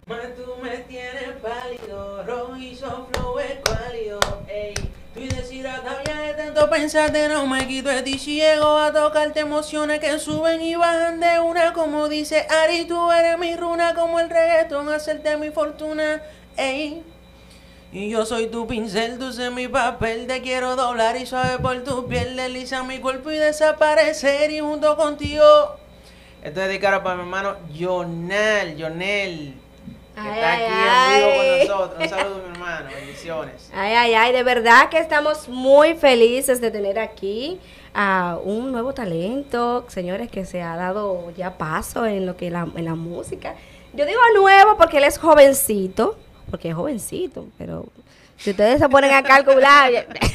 Tú me tienes pálido, rojizo, flow escuálido, ey. Estoy deshidratada ya de tanto pensarte, no me quito de ti. Si llego a tocarte emociones que suben y bajan de una, como dice Ari, tú eres mi runa, como el reggaetón, hacerte mi fortuna, ey. Y yo soy tu pincel, tú eres mi papel, te quiero doblar y suave por tu piel, deslizar mi cuerpo y desaparecer y junto contigo. Esto es dedicado para mi hermano Jonel, que está aquí en vivo con nosotros. Un saludo, mi hermano, bendiciones. Ay, de verdad que estamos muy felices de tener aquí a un nuevo talento, señores, que se ha dado ya paso en lo que en la música. Yo digo nuevo porque él es jovencito, pero si ustedes se ponen a calcular,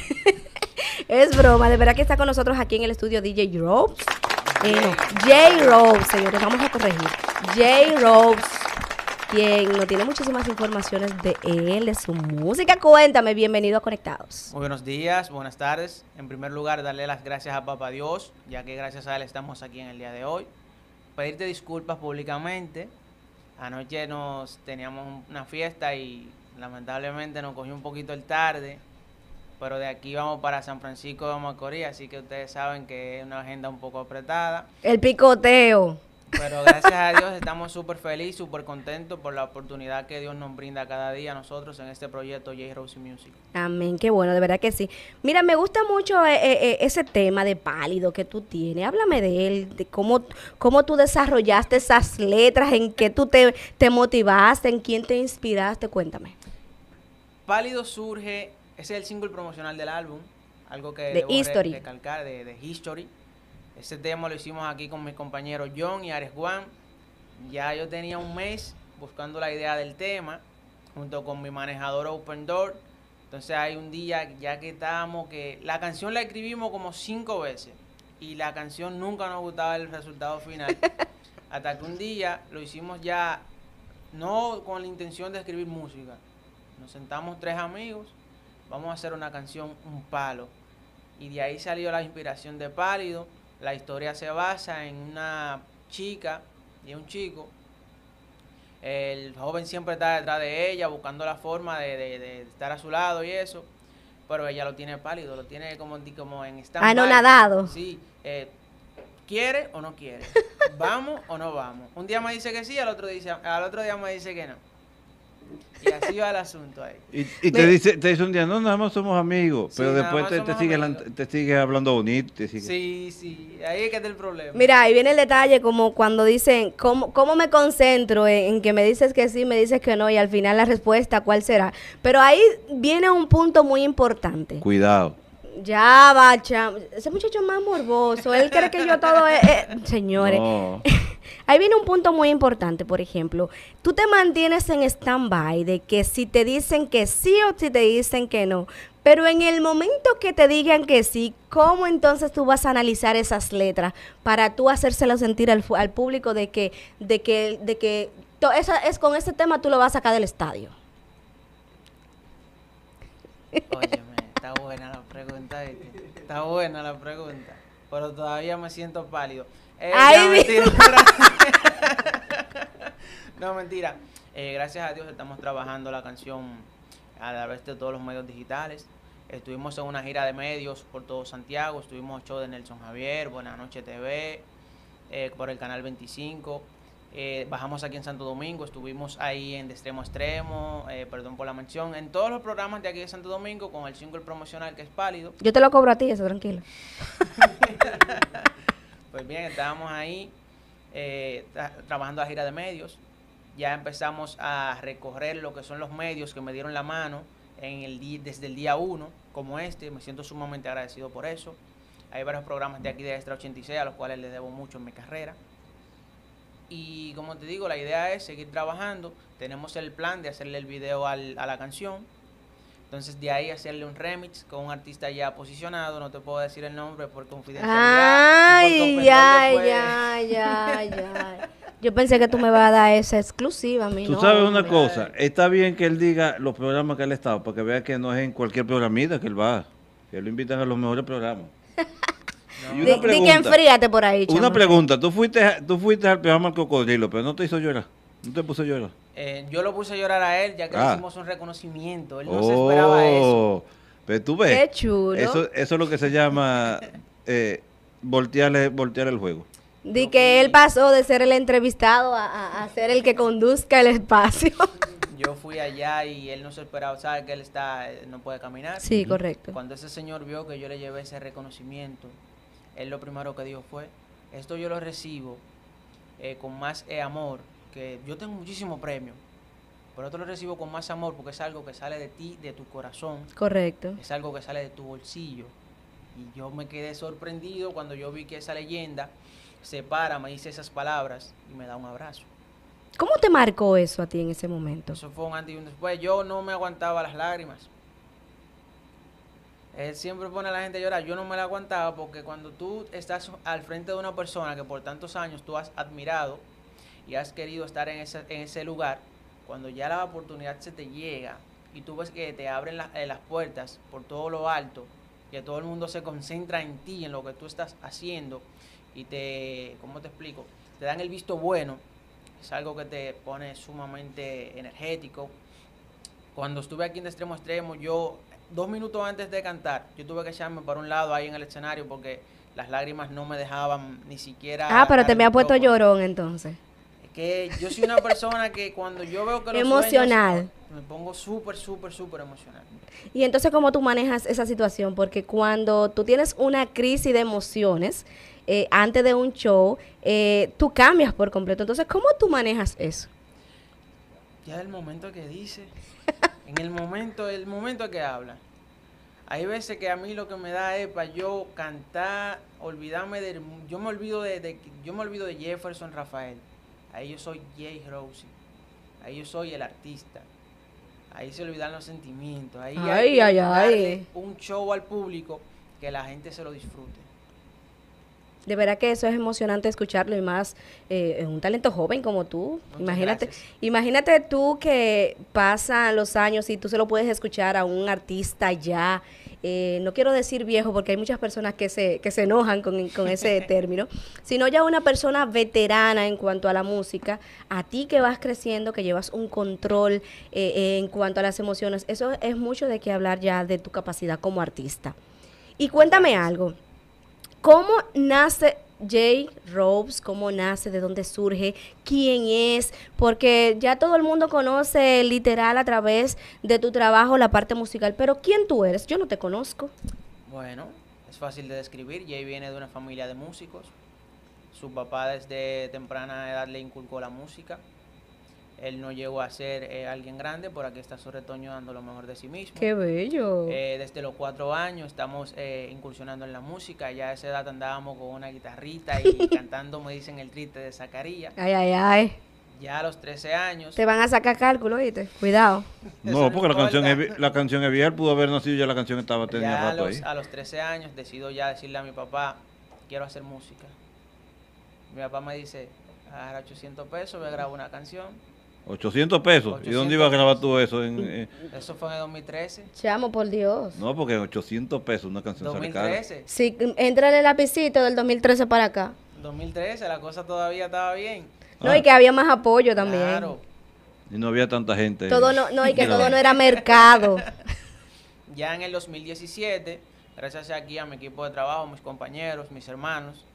es broma, de verdad que está con nosotros aquí en el estudio DJ Robes. No, J. Robes, señores, vamos a corregir. J. Robes, quien nos tiene muchísimas informaciones de él, de su música. Cuéntame, bienvenido a Conectados. Muy buenos días, buenas tardes. En primer lugar, darle las gracias a Papá Dios, ya que gracias a él estamos aquí en el día de hoy. Pedirte disculpas públicamente. Anoche teníamos una fiesta y lamentablemente nos cogió un poquito el tarde, pero de aquí vamos para San Francisco de Macorís, así que ustedes saben que es una agenda un poco apretada. El picoteo. Pero gracias a Dios estamos súper felices, súper contentos por la oportunidad que Dios nos brinda cada día a nosotros en este proyecto J. Rose Music. Amén, qué bueno, de verdad que sí. Mira, me gusta mucho ese tema de Pálido que tú tienes. Háblame de él, de cómo tú desarrollaste esas letras, en qué tú te motivaste, en quién te inspiraste. Cuéntame. Pálido surge, ese es el single promocional del álbum, algo que de History. Recalcar, de History. Ese tema lo hicimos aquí con mis compañeros John y Ares Juan. Ya yo tenía un mes buscando la idea del tema, junto con mi manejador Open Door. Entonces hay un día, ya que estábamos, que la canción la escribimos como 5 veces y la canción nunca nos gustaba el resultado final. Hasta que un día lo hicimos ya, no con la intención de escribir música. Nos sentamos 3 amigos, vamos a hacer una canción, un palo. Y de ahí salió la inspiración de Pálido. La historia se basa en una chica y un chico. El joven siempre está detrás de ella, buscando la forma de estar a su lado y eso. Pero ella lo tiene pálido, lo tiene como en stand-by. Anonadado. Sí, ¿quiere o no quiere? ¿Vamos o no vamos? Un día me dice que sí, al otro día me dice que no. Y así va el asunto ahí. Y te dice un día, no, nada más somos amigos, Sí, pero después te sigue hablando bonito. Sí, ahí es que está el problema. Mira, ahí viene el detalle, como cuando dicen, ¿cómo me concentro en que me dices que sí, me dices que no, y al final la respuesta, ¿cuál será? Pero ahí viene un punto muy importante. Cuidado. Ya va, ese muchacho es más morboso, él cree que yo todo es... señores, No. ahí viene un punto muy importante, por ejemplo, tú te mantienes en stand-by de que si te dicen que sí o si te dicen que no, pero en el momento que te digan que sí, ¿cómo entonces tú vas a analizar esas letras para tú hacérselo sentir al público de que con ese tema tú lo vas a sacar del estadio? Óyeme, está buena la pregunta, ¿viste? Está buena la pregunta, pero todavía me siento pálido. Ay, mentira. No, mentira. Gracias a Dios estamos trabajando la canción a través de todos los medios digitales. Estuvimos en una gira de medios por todo Santiago, estuvimos en show de Nelson Javier, Buenas Noches TV, por el canal 25. Bajamos aquí en Santo Domingo, estuvimos ahí en De Extremo a Extremo, Perdón por la Mención, en todos los programas de aquí de Santo Domingo con el single promocional que es Pálido. Yo te lo cobro a ti, eso, tranquilo. Pues bien, estábamos ahí trabajando la gira de medios. Ya empezamos a recorrer lo que son los medios que me dieron la mano desde el día 1, como este. Me siento sumamente agradecido por eso. Hay varios programas de aquí de Extra 86 a los cuales les debo mucho en mi carrera. Y como te digo, la idea es seguir trabajando. Tenemos el plan de hacerle el video a la canción. Entonces de ahí hacerle un remix con un artista ya posicionado. No te puedo decir el nombre por confidencialidad. Ay, ya. Yo pensé que tú me vas a dar esa exclusiva a mí. Tú sabes una cosa, está bien que él diga los programas que él ha estado, para que vea que no es en cualquier programita que él va, que lo invitan a los mejores programas. No. Y una pregunta, enfríate por ahí, chamo. una pregunta, tú fuiste al programa El Cocodrilo, pero no te hizo llorar. ¿No te puse a llorar? Yo lo puse a llorar a él, ya que le Ah. hicimos un reconocimiento. Él no se esperaba eso. Oh, pero tú ves. Qué chulo. Eso es lo que se llama voltear el juego. De que él pasó de ser el entrevistado a ser el que conduzca el espacio. Yo fui allá y él no se esperaba, sabe que él no puede caminar. Sí, correcto. Cuando ese señor vio que yo le llevé ese reconocimiento, él lo primero que dijo fue, esto yo lo recibo con más amor, que yo tengo muchísimos premios, pero esto lo recibo con más amor porque es algo que sale de ti, de tu corazón, Correcto. es algo que sale de tu bolsillo. Y yo me quedé sorprendido cuando yo vi que esa leyenda se para, me dice esas palabras y me da un abrazo. ¿Cómo te marcó eso a ti en ese momento? Eso fue un antes y un después. Yo no me aguantaba las lágrimas. Él siempre pone a la gente a llorar. Yo no me la aguantaba porque cuando tú estás al frente de una persona que por tantos años tú has admirado y has querido estar en ese lugar, cuando ya la oportunidad se te llega y tú ves que te abren las puertas por todo lo alto, que todo el mundo se concentra en ti, en lo que tú estás haciendo y ¿cómo te explico? Te dan el visto bueno. Es algo que te pone sumamente energético. Cuando estuve aquí en De Extremo a Extremo, yo 2 minutos antes de cantar, yo tuve que echarme para un lado ahí en el escenario porque las lágrimas no me dejaban ni siquiera... Ah, pero te me ha puesto micrófono. llorón entonces. Es que yo soy una persona que cuando yo veo que los Emocional. sueños, me pongo súper emocional. Y entonces, ¿cómo tú manejas esa situación? Porque cuando tú tienes una crisis de emociones antes de un show, tú cambias por completo. Entonces, ¿cómo tú manejas eso? Ya el momento que dice, en el momento que habla. Hay veces que a mí lo que me da es para yo cantar, olvidarme yo me olvido de Jefferson Rafael. Ahí yo soy Jay Rosie. Ahí yo soy el artista. Ahí se olvidan los sentimientos. Ahí hay que darle un show al público que la gente se lo disfrute. De verdad que eso es emocionante escucharlo y más en un talento joven como tú. Muchas gracias. Imagínate tú que pasan los años y tú se lo puedes escuchar a un artista ya, no quiero decir viejo porque hay muchas personas que se enojan con ese término, sino ya una persona veterana en cuanto a la música, a ti que vas creciendo, que llevas un control en cuanto a las emociones, eso es mucho de qué hablar ya de tu capacidad como artista. Y cuéntame algo. ¿Cómo nace Jay Robes? ¿Cómo nace? ¿De dónde surge? ¿Quién es? Porque ya todo el mundo conoce literal a través de tu trabajo la parte musical, pero ¿quién tú eres? Yo no te conozco. Bueno, es fácil de describir. Jay viene de una familia de músicos. Su papá desde temprana edad le inculcó la música. Él no llegó a ser alguien grande, por aquí está su retoño dando lo mejor de sí mismo. ¡Qué bello! Desde los 4 años estamos incursionando en la música. Ya a esa edad andábamos con una guitarrita y cantando Me dicen el triste de Zacarías. Ay, ay, ay. Ya a los 13 años... Te van a sacar cálculo, ¿viste? Cuidado. No, porque la canción importa. es vieja, él pudo haber nacido ya la canción estaba tenía Ya rato ahí. a los 13 años decido ya decirle a mi papá, quiero hacer música. Mi papá me dice, agarra 800 pesos, voy a grabar una canción. 800 pesos. ¿Y dónde iba a grabar tú eso? Eso fue en el 2013. Chamo, por Dios. No, porque 800 pesos una canción sale cara. 2013. Sí, entra en el lapicito del 2013 para acá. 2013, la cosa todavía estaba bien. No, y que había más apoyo también. Claro. Y no había tanta gente. Todo no, y que todo no era mercado. Ya en el 2017, gracias aquí a mi equipo de trabajo, mis compañeros, mis hermanos,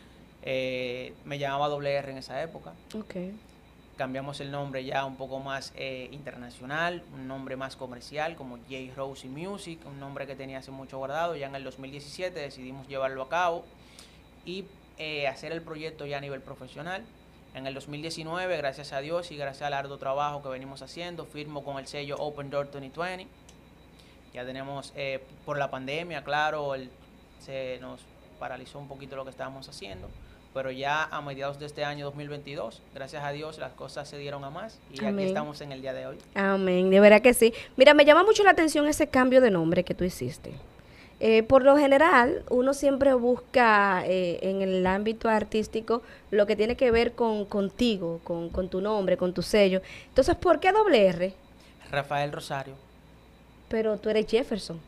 me llamaba WR en esa época. Ok. Cambiamos el nombre ya un poco más internacional, un nombre más comercial como Jay Rosie Music, un nombre que tenía hace mucho guardado. Ya en el 2017 decidimos llevarlo a cabo y hacer el proyecto ya a nivel profesional. En el 2019, gracias a Dios y gracias al arduo trabajo que venimos haciendo, firmo con el sello Open Door 2020. Ya tenemos, por la pandemia, claro, se nos paralizó un poquito lo que estábamos haciendo, pero ya a mediados de este año 2022, gracias a Dios, las cosas se dieron a más y Amén. aquí estamos en el día de hoy. Amén, de verdad que sí. Mira, me llama mucho la atención ese cambio de nombre que tú hiciste. Por lo general, uno siempre busca en el ámbito artístico lo que tiene que ver contigo, con tu nombre, con tu sello. Entonces, ¿por qué WR? Rafael Rosario. Pero tú eres Jefferson.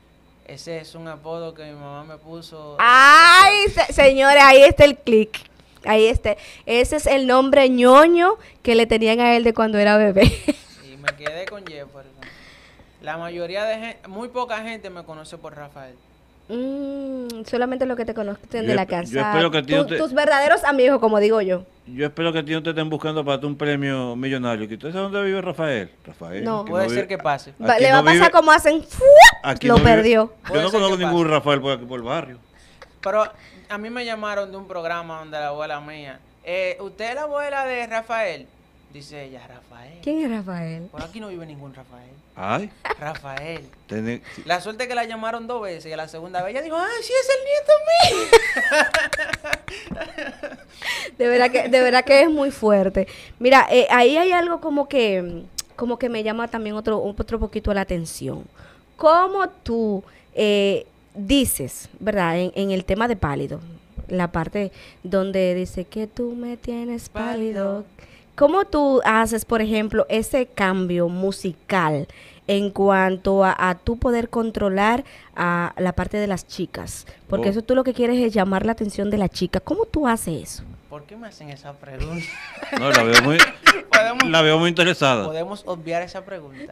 Ese es un apodo que mi mamá me puso. ¡Ay, señores! Ahí está el clic. Ahí este, ese es el nombre ñoño que le tenían a él de cuando era bebé. Y me quedé con Jefferson. La mayoría de gente, muy poca gente me conoce por Rafael. Solamente lo que te conocen Yo de la esp- casa. yo espero que a ti no te- Tus verdaderos amigos, como digo yo. Yo espero que a ti no te estén buscando para un premio millonario. ¿Tú sabes dónde vive Rafael? Rafael. No. aquí Puede vive- ser que pase. aquí Le va no a pasar vive- como hacen. aquí Lo no vive- perdió. Yo Puede no ser conozco que ningún pase. Rafael por aquí por el barrio. Pero a mí me llamaron de un programa donde la abuela mía, ¿usted es la abuela de Rafael? Dice ella, Rafael. ¿Quién es Rafael? Por aquí no vive ningún Rafael. Ay, Rafael. tiene- La suerte es que la llamaron 2 veces y a la segunda vez ella dijo, sí es el nieto mío. De verdad que es muy fuerte. Mira, ahí hay algo como que me llama también otro poquito la atención. ¿Cómo tú dices, verdad, en el tema de pálido, la parte donde dice que tú me tienes pálido? ¿Cómo tú haces, por ejemplo, ese cambio musical en cuanto a tú poder controlar a la parte de las chicas? Porque Oh. eso tú lo que quieres es llamar la atención de la chica. ¿Cómo tú haces eso? ¿Por qué me hacen esa pregunta? No, la veo muy, Podemos- la veo muy interesada. Podemos obviar esa pregunta.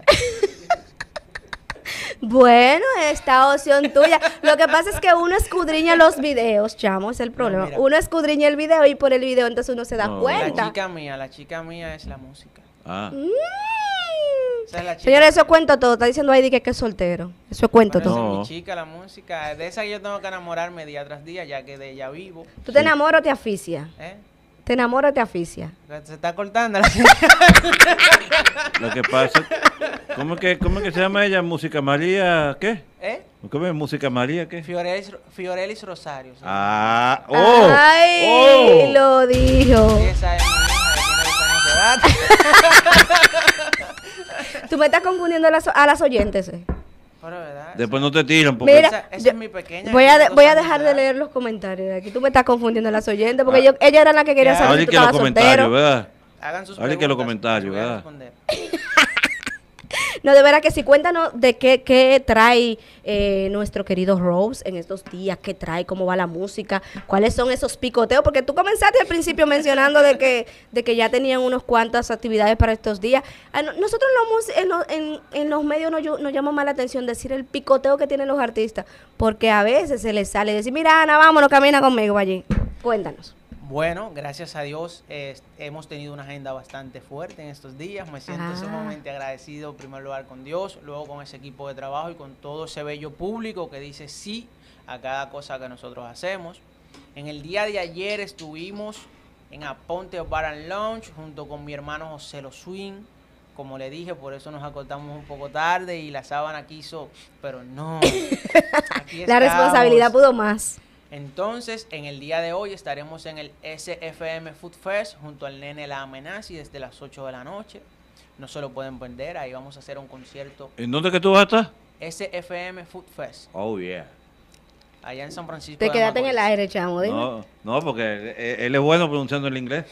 Bueno, esta opción tuya. Lo que pasa es que uno escudriña los videos, chamo, es el problema. mira. Uno escudriña el video y por el video entonces uno se da No. cuenta. La chica mía es la música. Ah, Esa es la chica. Señores, eso cuento todo. Está diciendo ahí que es soltero. Eso cuento Bueno, esa todo. No. es mi chica, la música. De esa yo tengo que enamorarme día tras día, ya que de ella vivo. ¿Tú te enamoras o te asfixia? ¿Eh? ¿Te enamoras o te asfixia? Se está cortando la lo que pasa, ¿cómo es que se llama ella? ¿Música María qué? ¿Eh? ¿Cómo es? ¿Música María qué? Fiorelis Rosario. ¿sí? Ah, oh, ¡Ay! oh. Lo dijo. Y esa es mi hija, que tiene 10 años de edad. Tú me estás confundiendo a las oyentes. Pero, ¿verdad? Después no te tiran porque Mira, esa yo- es mi pequeña. Voy que a, tiene 2 voy a años dejar de de edad. leer los comentarios de aquí. Tú me estás confundiendo a las oyentes porque Ah. ella era la que quería Ya. saber Ahora si tú que los estabas comentarios, soltero. ¿verdad? Hagan sus Ahora que los preguntas, comentarios, les voy a ¿verdad? responder. No, de verdad que sí, cuéntanos de qué trae nuestro querido Rose en estos días, qué trae, cómo va la música, cuáles son esos picoteos, porque tú comenzaste al principio mencionando de que ya tenían unas cuantas actividades para estos días. Nosotros en los medios nos llama más la atención decir el picoteo que tienen los artistas, porque a veces se les sale decir, mira Ana, vámonos, camina conmigo allí. Cuéntanos. Bueno, gracias a Dios hemos tenido una agenda bastante fuerte en estos días. Me siento Ah. sumamente agradecido en primer lugar con Dios, luego con ese equipo de trabajo y con todo ese bello público que dice sí a cada cosa que nosotros hacemos. En el día de ayer estuvimos en Aponte Bar and Lounge junto con mi hermano José Lo Swing. Como le dije, por eso nos acostamos un poco tarde y la sábana quiso, pero no. Aquí La estamos. responsabilidad pudo más. Entonces, en el día de hoy estaremos en el SFM Food Fest junto al nene La Amenazi desde las 8 de la noche. No se lo pueden perder, ahí vamos a hacer un concierto. ¿En dónde que tú vas a estar? SFM Food Fest, Oh, yeah. allá en San Francisco. Te de quedaste en el Macorís. aire, chamo, dime. No, porque él es bueno pronunciando el inglés.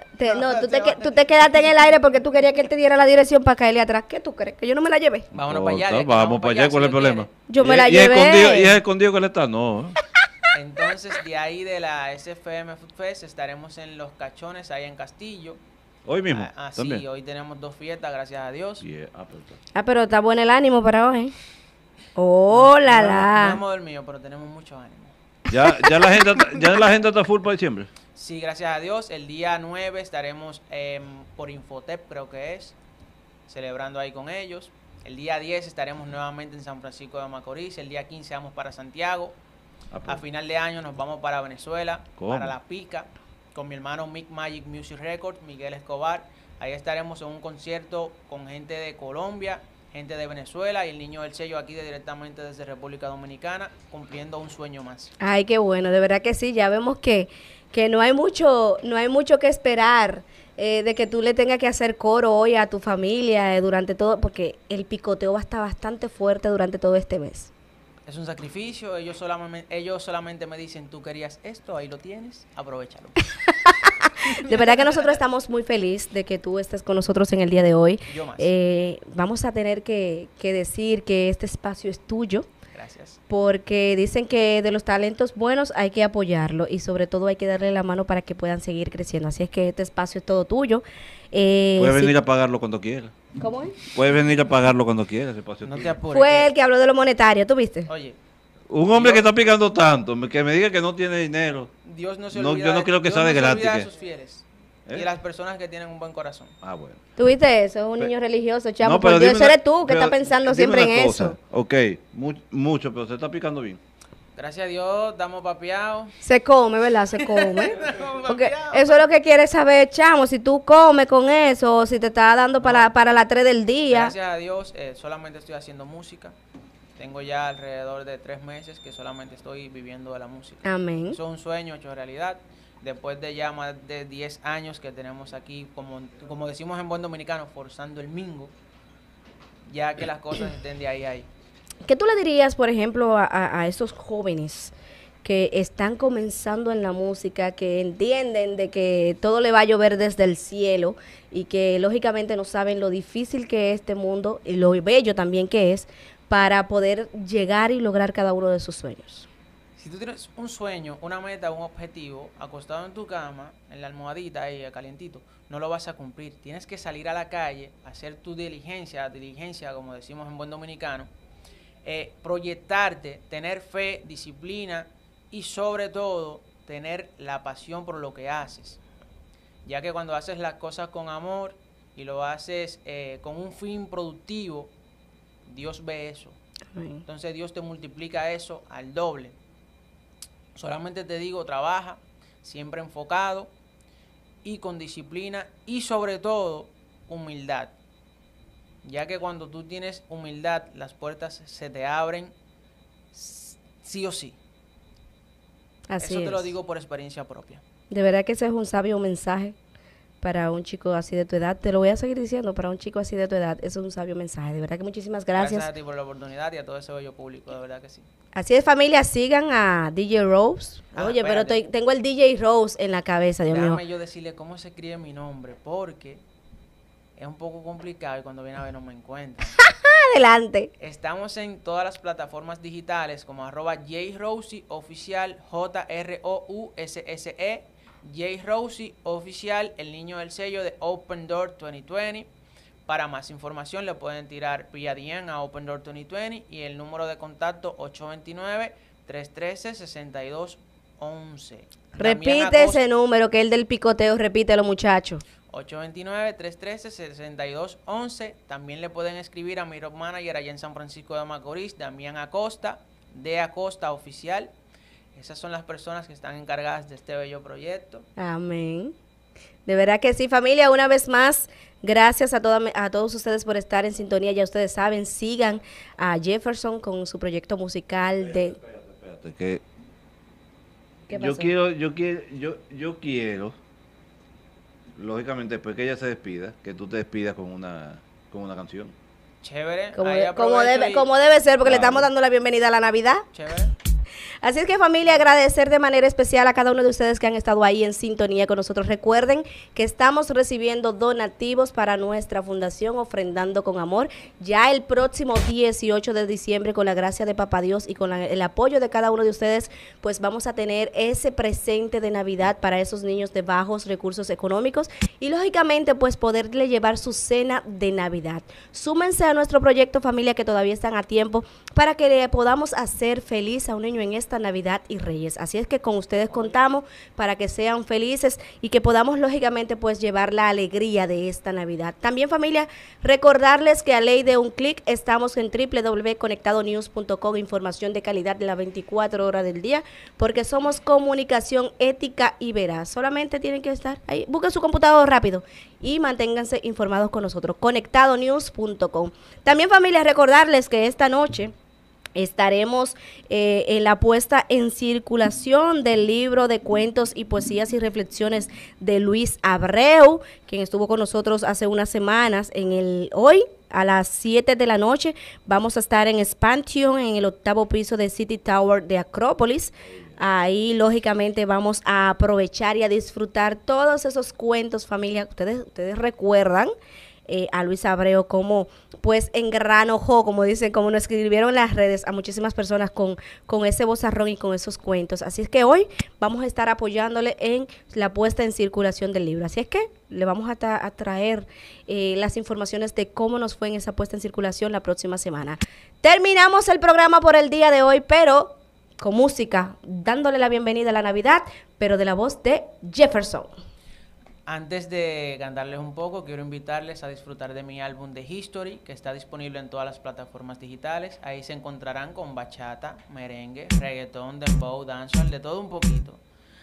Tú te quedaste en el aire porque tú querías que él te diera la dirección para caerle atrás. ¿Qué tú crees? ¿Que yo no me la llevé? Vámonos Oh, para allá. de aquí, Vamos para allá, si ¿cuál es el lo problema? Yo me la ¿Y es llevé. escondido, ¿y es escondido que él está? No. quiere. Entonces, de ahí de la SFM Food Fest estaremos en Los Cachones, ahí en Castillo. Hoy mismo. Sí, también. hoy tenemos 2 fiestas, gracias a Dios. Yeah, pero está. Ah, pero está bueno el ánimo para hoy. ¡Oh, la No la! hemos dormido, pero tenemos mucho ánimo. Ya la agenda está full para diciembre. Sí, gracias a Dios. El día 9 estaremos por Infotep, creo que es, celebrando ahí con ellos. El día 10 estaremos nuevamente en San Francisco de Macorís. El día 15 vamos para Santiago. A final de año nos vamos para Venezuela, ¿Cómo? para La Pica, con mi hermano Mick Magic Music Records, Miguel Escobar. Ahí estaremos en un concierto con gente de Colombia, gente de Venezuela y el niño del sello aquí directamente desde República Dominicana, cumpliendo un sueño más. Ay, qué bueno, de verdad que sí. Ya vemos que no hay mucho que esperar de que tú le tengas que hacer coro hoy a tu familia durante todo, porque el picoteo va a estar bastante fuerte durante todo este mes. Es un sacrificio, ellos solamente me dicen, tú querías esto, ahí lo tienes, aprovéchalo. De verdad que nosotros estamos muy felices de que tú estés con nosotros en el día de hoy. Yo más. Vamos a tener que decir que este espacio es tuyo. Gracias. porque dicen que de los talentos buenos hay que apoyarlo y sobre todo hay que darle la mano para que puedan seguir creciendo. Así es que este espacio es todo tuyo. Puedes Sí. venir a pagarlo cuando quieras. ¿Cómo es? Puedes venir a pagarlo cuando quieras. ese espacio No tuyo. te apures. Fue el que habló de lo monetario, ¿tú viste? Oye, Un hombre Yo- que está picando tanto, que me diga que no tiene dinero. Dios no se No, olvida yo no de- creo que Dios sea de no se gratis, olvida de ¿qué? sus fieles y ¿Eh? de las personas que tienen un buen corazón. Ah, bueno. ¿Tuviste eso? Es un niño religioso, chamo. No, Por pero Dios, dime eso una- eres tú que pero estás pensando dime siempre en una cosa. eso. Ok, mucho, pero se está picando bien. Gracias a Dios, estamos papeados. Se come, ¿verdad? Se come. Estamos Porque papeados. eso es lo que quiere saber, chamo. Si tú comes con eso o si te está dando para las 3 del día. Gracias a Dios, solamente estoy haciendo música. Tengo ya alrededor de 3 meses que solamente estoy viviendo de la música. Amén. Eso es un sueño hecho realidad. Después de ya más de 10 años que tenemos aquí, como decimos en buen dominicano, forzando el mingo, ya que las cosas estén de ahí a ahí. ¿Qué tú le dirías, por ejemplo, a esos jóvenes que están comenzando en la música, que entienden de que todo le va a llover desde el cielo y que lógicamente no saben lo difícil que es este mundo y lo bello también que es para poder llegar y lograr cada uno de sus sueños? Si tú tienes un sueño, una meta, un objetivo, acostado en tu cama, en la almohadita ahí, calientito, no lo vas a cumplir. Tienes que salir a la calle, hacer tu diligencia, como decimos en buen dominicano, proyectarte, tener fe, disciplina y sobre todo tener la pasión por lo que haces. Ya que cuando haces las cosas con amor y lo haces con un fin productivo, Dios ve eso. Amén. Entonces Dios te multiplica eso al doble. Solamente te digo, trabaja, siempre enfocado y con disciplina y sobre todo humildad. Ya que cuando tú tienes humildad, las puertas se te abren sí o sí. Así Eso es. te lo digo por experiencia propia. De verdad que ese es un sabio mensaje para un chico así de tu edad. Te lo voy a seguir diciendo, para un chico así de tu edad, eso es un sabio mensaje. De verdad que muchísimas gracias. Gracias a ti por la oportunidad y a todo ese bello público, de verdad que sí. Así es, familia, sigan a DJ Rose. Ah, Oye, pero espérate. tengo el DJ Rose en la cabeza, Dios mío. Déjame yo decirle cómo se escribe mi nombre, porque es un poco complicado y cuando viene a ver no me encuentro. Adelante. Estamos en todas las plataformas digitales como @JRosie oficial, JROUSSE, JRosie oficial, el niño del sello de Open Door 2020. Para más información le pueden tirar vía DM a Open Door 2020 y el número de contacto 829-313-6211. Repite ese número, que es el del picoteo, repítelo, muchachos. 829-313-6211. También le pueden escribir a mi road manager allá en San Francisco de Macorís, Damián Acosta, de Acosta Oficial. Esas son las personas que están encargadas de este bello proyecto. Amén. De verdad que sí, familia, una vez más, gracias a todos ustedes por estar en sintonía. Ya ustedes saben, sigan a Jefferson con su proyecto musical de... Espérate, que ¿Qué yo pasó? quiero, lógicamente, después que ella se despida, que tú te despidas con una canción. Chévere. Como, ahí como aprovecho debe, y- como debe ser, porque le Claro. estamos dando la bienvenida a la Navidad. Chévere. Así es que, familia, agradecer de manera especial a cada uno de ustedes que han estado ahí en sintonía con nosotros. Recuerden que estamos recibiendo donativos para nuestra fundación Ofrendando con Amor. Ya el próximo 18 de diciembre, con la gracia de Papá Dios y con el apoyo de cada uno de ustedes, pues vamos a tener ese presente de Navidad para esos niños de bajos recursos económicos y, lógicamente, pues poderle llevar su cena de Navidad. Súmense a nuestro proyecto, familia, que todavía están a tiempo, para que le podamos hacer feliz a un niño en esta Navidad y Reyes. Así es que con ustedes contamos para que sean felices y que podamos, lógicamente, pues llevar la alegría de esta Navidad. También, familia, recordarles que a ley de un clic estamos en www.conectadonews.com, información de calidad de las 24 horas del día, porque somos comunicación ética y veraz. Solamente tienen que estar ahí, busquen su computador rápido y manténganse informados con nosotros. Conectadonews.com. También, familia, recordarles que esta noche estaremos en la puesta en circulación del libro de cuentos y poesías y reflexiones de Luis Abreu, quien estuvo con nosotros hace unas semanas. Hoy a las 7 de la noche vamos a estar en Expansion, en el 8º piso de City Tower de Acrópolis. Ahí, lógicamente, vamos a aprovechar y a disfrutar todos esos cuentos, familia. Ustedes recuerdan a Luis Abreu, como pues engranojó, como dicen, como nos escribieron en las redes a muchísimas personas con ese vozarrón y con esos cuentos. Así es que hoy vamos a estar apoyándole en la puesta en circulación del libro. Así es que le vamos a traer las informaciones de cómo nos fue en esa puesta en circulación la próxima semana. Terminamos el programa por el día de hoy, pero con música, dándole la bienvenida a la Navidad, pero de la voz de Jefferson. Antes de cantarles un poco, quiero invitarles a disfrutar de mi álbum de History, que está disponible en todas las plataformas digitales. Ahí se encontrarán con bachata, merengue, reggaetón, dembow, dancehall, de todo un poquito.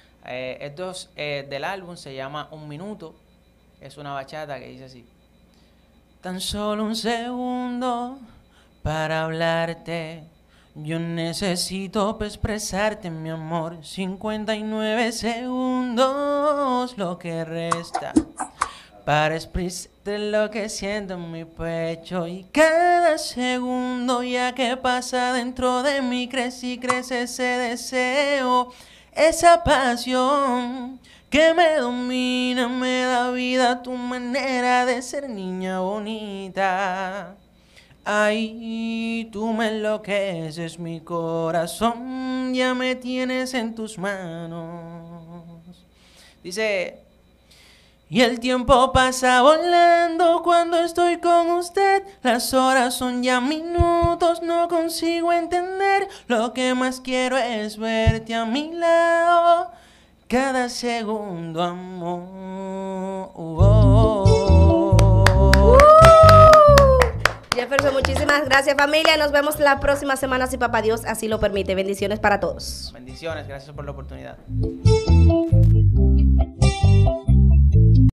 Del álbum se llama Un Minuto. Es una bachata que dice así: tan solo un segundo para hablarte. Yo necesito expresarte, mi amor. 59 segundos lo que resta para expresarte lo que siento en mi pecho. Y cada segundo ya que pasa dentro de mí crece y crece ese deseo, esa pasión que me domina, me da vida tu manera de ser, niña bonita. Ay, tú me enloqueces, mi corazón ya me tienes en tus manos. Dice: y el tiempo pasa volando cuando estoy con usted. Las horas son ya minutos, no consigo entender. Lo que más quiero es verte a mi lado cada segundo, amor. Jefferson, muchísimas gracias, familia. Nos vemos la próxima semana, si papá Dios así lo permite. Bendiciones para todos. Bendiciones, gracias por la oportunidad.